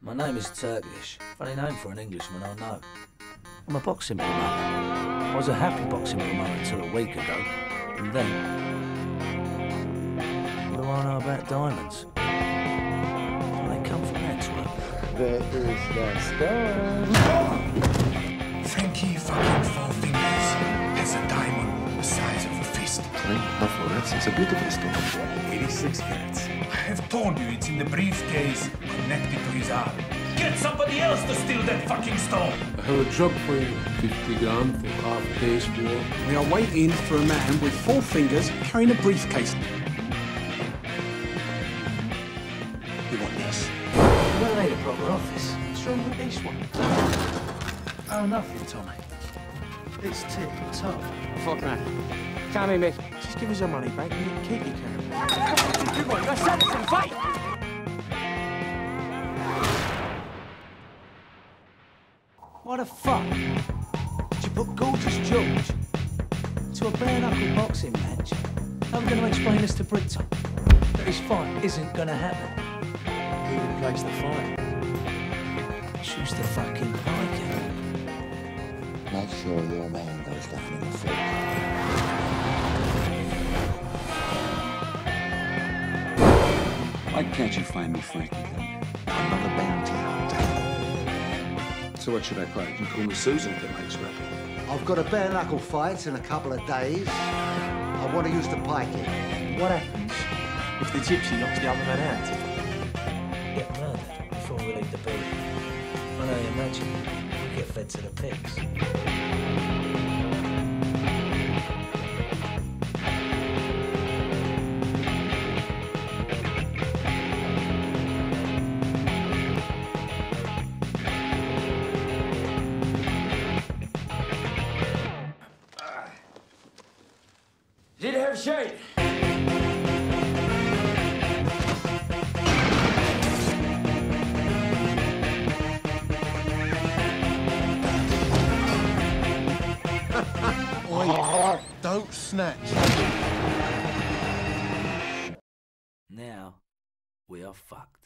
My name is Turkish. Funny name for an Englishman, I know. I'm a boxing promoter. I was a happy boxing promoter until a week ago. And then... what do I know about diamonds? Well, they come from that twerp. There is that stone. Frankie fucking Four Fingers has a diamond the size of a fist. It's a beautiful stone. 86 carats. I have told you it's in the briefcase connected to his arm. Get somebody else to steal that fucking stone! I have a job for you. 50 grand for half a day's work. We are waiting for a man with 4 fingers carrying a briefcase. You want this? You don't need a proper office. What's wrong with this one? Oh, nothing, Tommy. It's tip-top. Fuck man. Come in, mate. Just give us our money back and you can keep your camera. Come on, you're Sanderson, fight! Why the fuck did you put Gorgeous George to a bare-knuckle boxing match? How are we going to explain this to Brito? That his fight isn't going to happen. Who replaced the fight? Choose the fucking pike. Make sure your man goes down in the field. Why can't you find me Frankie then? I'm not a bounty hunter. So what should I call it? You call me Susan if it makes right. I've got a bare-knuckle fight in a couple of days. I want to use the pike here. What happens if the gypsy knocks the other man out? Get murdered before we leave the building. I know you imagine we get fed to the pigs. Did you have a shade? Don't snatch. Now, we are fucked.